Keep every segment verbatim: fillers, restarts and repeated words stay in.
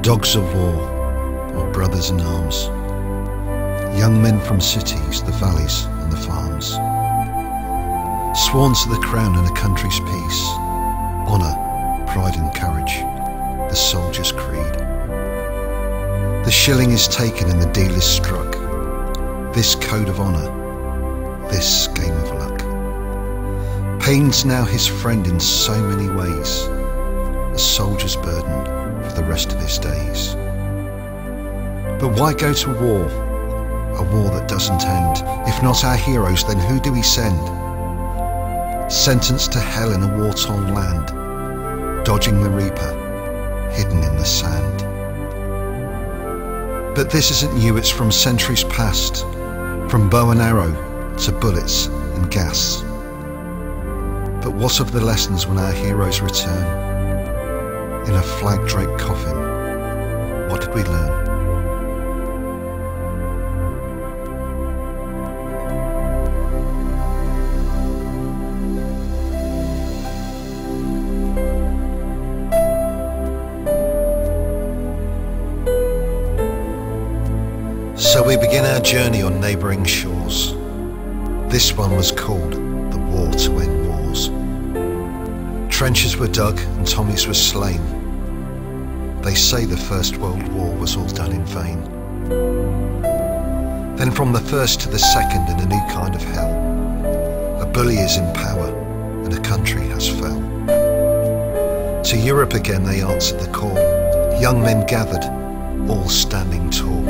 Dogs of war, or brothers in arms, young men from cities, the valleys and the farms, sworn to the crown and a country's peace, honour, pride and courage, the soldier's creed. The shilling is taken and the deal is struck, this code of honour, this game of luck. Pain's now his friend in so many ways, a soldier's burden for the rest of his days. But why go to war, a war that doesn't end? If not our heroes, then who do we send? Sentenced to hell in a war-torn land, dodging the reaper, hidden in the sand. But this isn't new, it's from centuries past, from bow and arrow to bullets and gas. But what of the lessons when our heroes return? In a flag-draped coffin, what did we learn? So we begin our journey on neighbouring shores. This one was called the War to End Wars. Trenches were dug and Tommies were slain. They say the First World War was all done in vain. Then from the first to the second in a new kind of hell, a bully is in power and a country has fell. To Europe again they answered the call, young men gathered, all standing tall.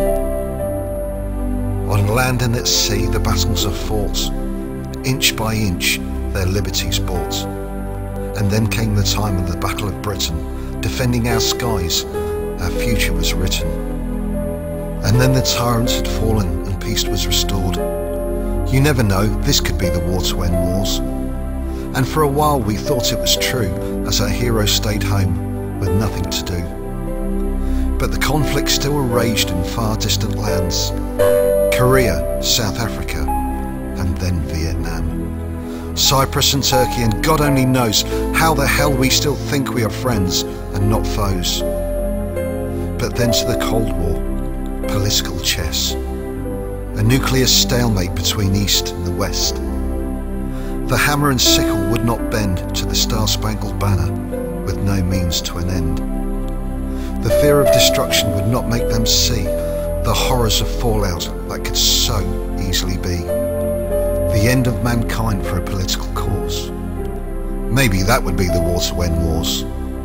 On land and at sea the battles are fought, inch by inch their liberties bought. And then came the time of the Battle of Britain, defending our skies, our future was written. And then the tyrants had fallen and peace was restored. You never know, this could be the war to end wars. And for a while we thought it was true, as our heroes stayed home with nothing to do. But the conflict still raged in far distant lands, Korea, South Africa, and then Vietnam. Cyprus and Turkey, and God only knows how the hell we still think we are friends and not foes. But then to the Cold War, political chess, a nuclear stalemate between East and the West. The hammer and sickle would not bend to the Star-Spangled Banner with no means to an end. The fear of destruction would not make them see the horrors of fallout that could so easily be. The end of mankind for a political cause. Maybe that would be the war to end wars.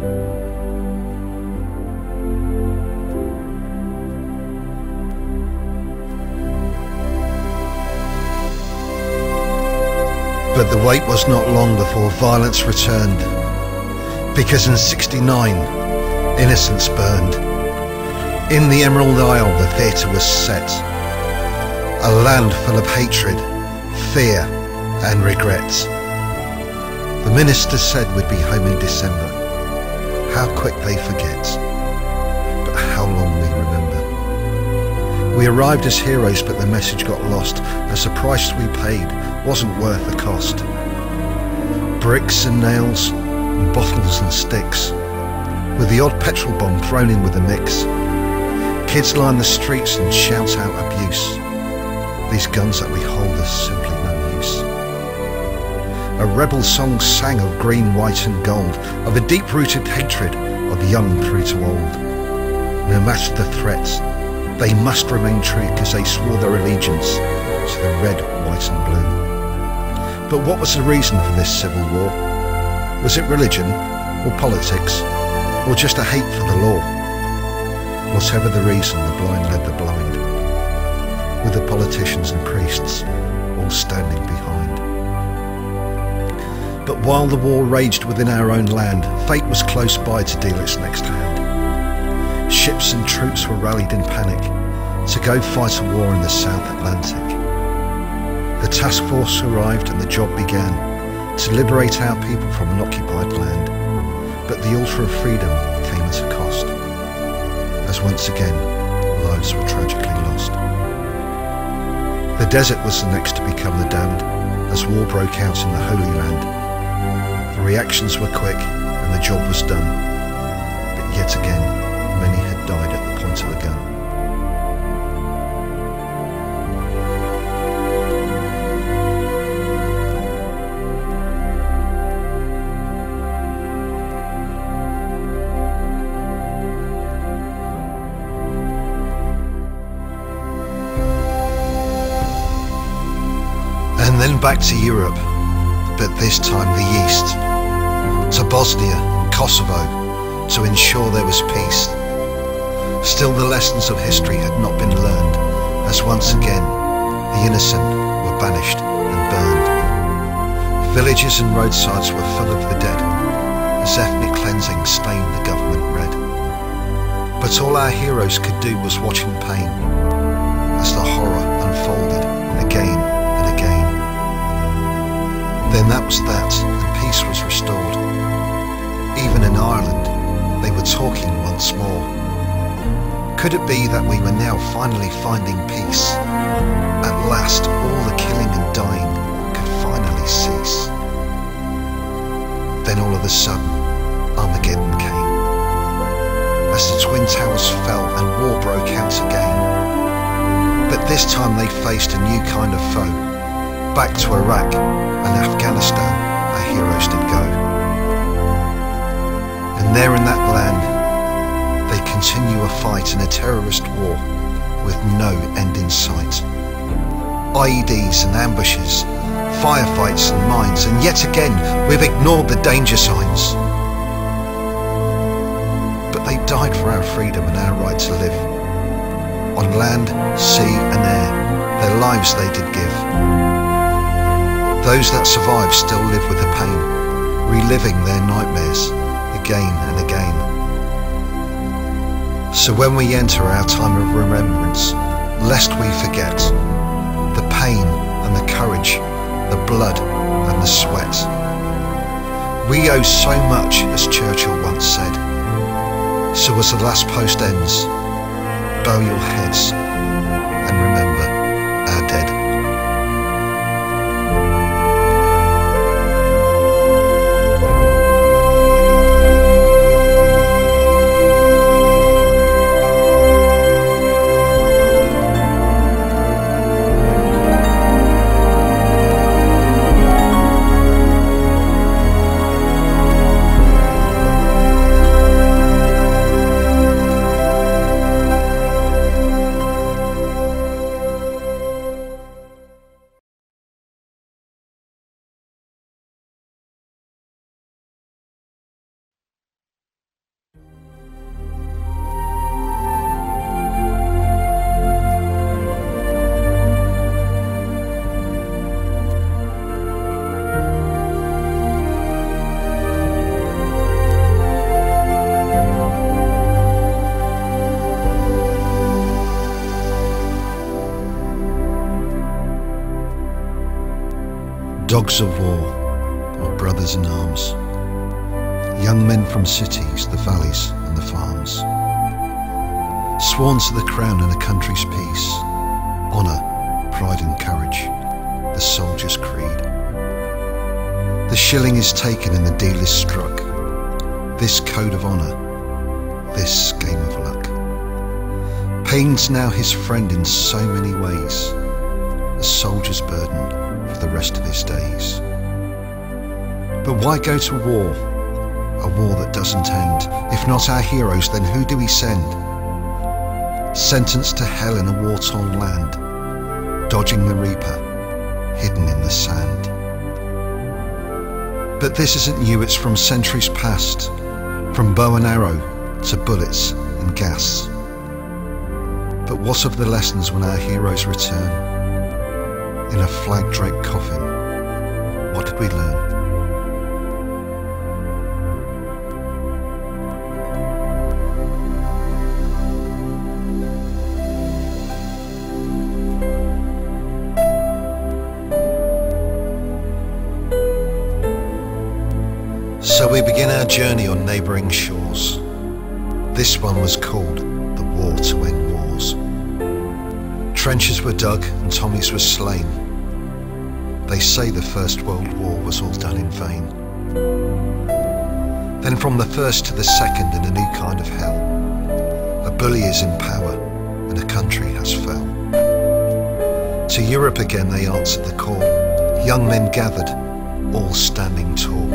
But the wait was not long before violence returned, because in sixty-nine, innocence burned. In the Emerald Isle the theatre was set, a land full of hatred, fear and regret. The minister said we'd be home in December. How quick they forget, but how long we remember. We arrived as heroes, but the message got lost, as the price we paid wasn't worth the cost. Bricks and nails and bottles and sticks, with the odd petrol bomb thrown in with the mix. Kids line the streets and shout out abuse. These guns that we hold are simply no use. A rebel song sang of green, white and gold, of a deep-rooted hatred of young through to old. No matter the threats, they must remain true, because they swore their allegiance to the red, white and blue. But what was the reason for this civil war? Was it religion, or politics, or just a hate for the law? Whatever the reason, the blind led the blind, with the politicians and priests all standing behind. But while the war raged within our own land, fate was close by to deal its next hand. Ships and troops were rallied in panic to go fight a war in the South Atlantic. The task force arrived and the job began to liberate our people from an occupied land. But the altar of freedom came at a cost, as once again lives were tragically lost. The desert was the next to become the damned, as war broke out in the Holy Land. The reactions were quick and the job was done, but yet again many had died at the point of a gun. And then back to Europe, but this time the East, to Bosnia and Kosovo, to ensure there was peace. Still the lessons of history had not been learned, as once again the innocent were banished and burned. Villages and roadsides were full of the dead, as ethnic cleansing stained the government red. But all our heroes could do was watch in pain, as the horror unfolded again and again. Then that was that, and peace was restored. Even in Ireland, they were talking once more. Could it be that we were now finally finding peace? At last, all the killing and dying could finally cease. Then all of a sudden, Armageddon came. As the Twin Towers fell and war broke out again. But this time they faced a new kind of foe. Back to Iraq and Afghanistan, our heroes did go. And there in that land, they continue a fight in a terrorist war with no end in sight. I E Ds and ambushes, firefights and mines, and yet again we've ignored the danger signs. But they died for our freedom and our right to live. On land, sea and air, their lives they did give. Those that survive still live with the pain, reliving their nightmares again and again. So when we enter our time of remembrance, lest we forget the pain and the courage, the blood and the sweat. We owe so much, as Churchill once said. So as the last post ends, bow your heads and remember our dead. Dogs of war, or brothers in arms, young men from cities, the valleys and the farms, sworn to the crown and a country's peace, honour, pride and courage, the soldier's creed. The shilling is taken and the deal is struck, this code of honour, this game of luck. Pain's now his friend in so many ways, a soldier's burden for the rest of his days. But why go to war? A war that doesn't end. If not our heroes, then who do we send? Sentenced to hell in a war-torn land, dodging the reaper, hidden in the sand. But this isn't new, it's from centuries past, from bow and arrow to bullets and gas. But what of the lessons when our heroes return? In a flag-draped coffin, what did we learn? So we begin our journey on neighbouring shores. This one was called the War to End Wars. Trenches were dug and Tommies were slain. They say the First World War was all done in vain. Then from the first to the second in a new kind of hell, a bully is in power and a country has fell. To Europe again they answered the call, young men gathered, all standing tall.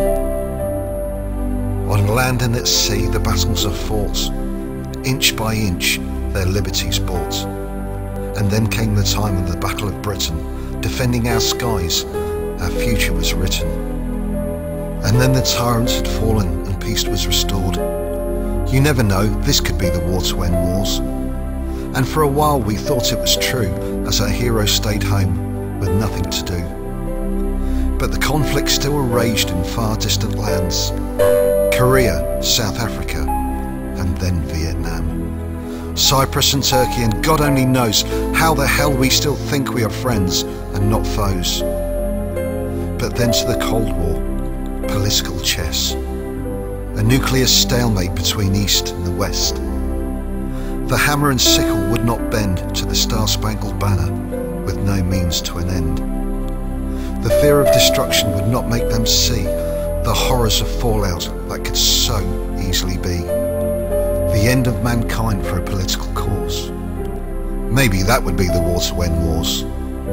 On land and at sea the battles are fought, inch by inch their liberties bought. And then came the time of the Battle of Britain, defending our skies, our future was written. And then the tyrants had fallen and peace was restored. You never know, this could be the war to end wars. And for a while we thought it was true, as our heroes stayed home with nothing to do. But the conflict still raged in far distant lands, Korea, South Africa, and then Vietnam. Cyprus and Turkey, and God only knows how the hell we still think we are friends and not foes. But then to the Cold War, political chess, a nuclear stalemate between East and the West. The hammer and sickle would not bend to the Star-Spangled Banner with no means to an end. The fear of destruction would not make them see the horrors of fallout that could so easily be. The end of mankind for a political cause. Maybe that would be the war to end wars.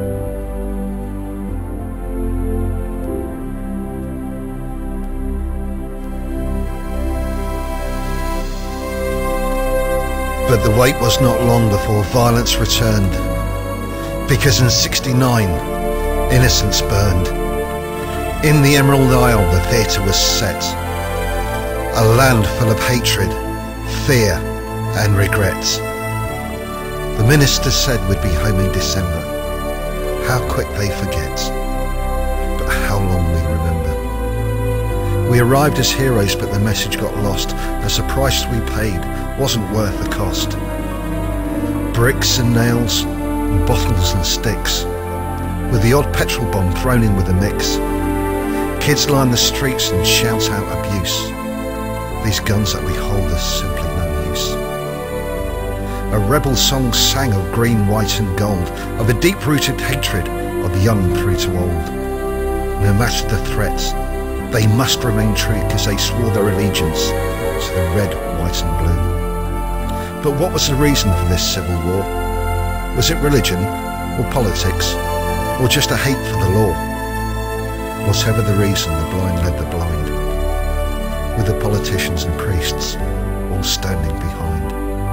But the wait was not long before violence returned, because in sixty-nine innocents burned. In the Emerald Isle the theatre was set, a land full of hatred, fear and regret. The minister said we'd be home in December. How quick they forget, but how long we remember. We arrived as heroes, but the message got lost, as the price we paid wasn't worth the cost. Bricks and nails and bottles and sticks, with the odd petrol bomb thrown in with the mix. Kids line the streets and shout out abuse. These guns that we hold are simply no use. A rebel song sang of green, white and gold, of a deep-rooted hatred of young through to old. No matter the threats, they must remain true, because they swore their allegiance to the red, white and blue. But what was the reason for this civil war? Was it religion, or politics, or just a hate for the law? Whatever the reason, the blind led the blind, with the politicians and priests all standing behind.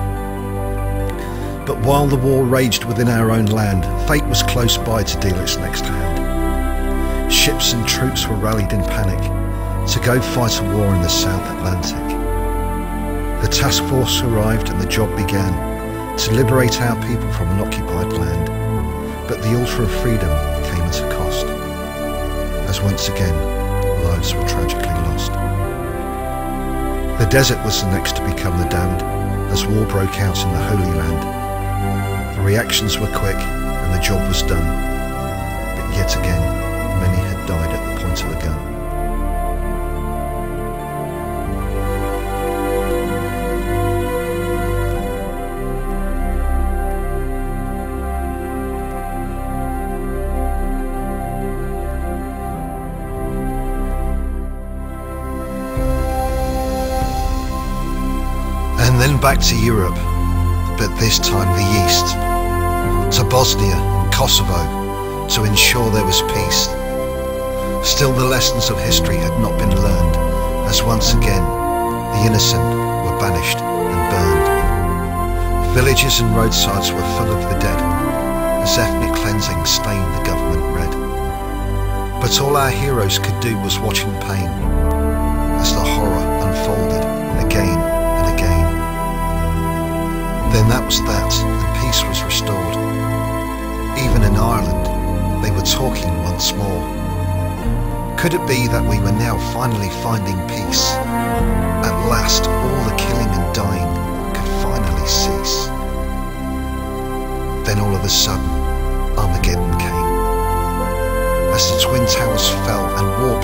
But while the war raged within our own land, fate was close by to deal its next hand. Ships and troops were rallied in panic to go fight a war in the South Atlantic. The task force arrived and the job began to liberate our people from an occupied land. But the altar of freedom came at a cost, as once again lives were tragically lost. The desert was the next to become the damned, as war broke out in the Holy Land. The reactions were quick and the job was done, but yet again many had died at the point of a gun. And then back to Europe, but this time the East, to Bosnia and Kosovo, to ensure there was peace. Still the lessons of history had not been learned, as once again the innocent were banished and burned. Villages and roadsides were full of the dead, as ethnic cleansing stained the government red. But all our heroes could do was watch in pain, as the horror unfolded again and again. Then that was that, and peace was restored. Even in Ireland, they were talking once more. Could it be that we were now finally finding peace? At last, all the killing and dying could finally cease. Then all of a sudden, Armageddon came. As the Twin Towers fell and war